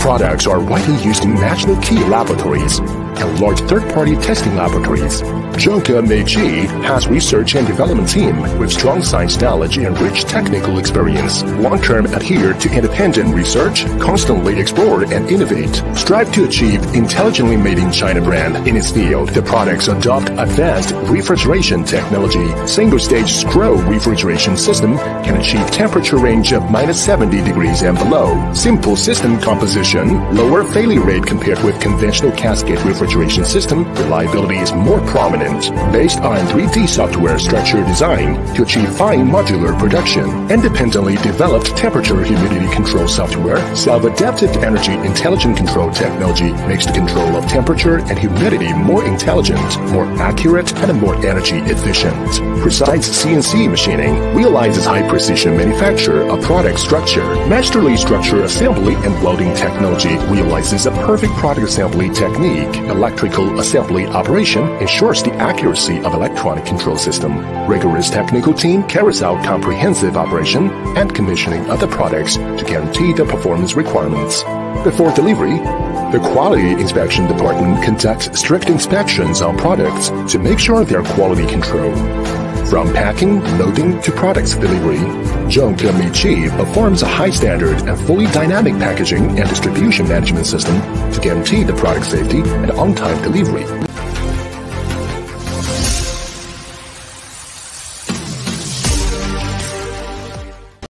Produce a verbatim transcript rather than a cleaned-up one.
products are widely used in national key laboratories and large third-party testing laboratories. Zhongke Meiji has research and development team with strong science knowledge and rich technical experience. Long-term adhere to independent research, constantly explore and innovate. Strive to achieve intelligently made in China brand in its field. The products adopt advanced refrigeration technology. Single-stage scroll refrigeration system can achieve temperature range of minus seventy degrees and below. Simple system composition, lower failure rate compared with conventional cascade refrigeration system. Reliability is more prominent. Based on three D software structure design to achieve fine modular production. Independently developed temperature humidity control software. Self-adaptive energy intelligent control technology makes the control of temperature and humidity more intelligent, more accurate, and more energy efficient. Precise C N C machining realizes high precision manufacture of product structure. Masterly structure assembly and welding technology realizes a perfect product assembly technique. Electrical assembly operation ensures the accuracy of electronic control system. Rigorous technical team carries out comprehensive operation and commissioning of the products to guarantee the performance requirements. Before delivery, the Quality Inspection Department conducts strict inspections on products to make sure their quality control. From packing, loading to products delivery, Zhongke Meiji performs a high standard and fully dynamic packaging and distribution management system to guarantee the product safety and on-time delivery.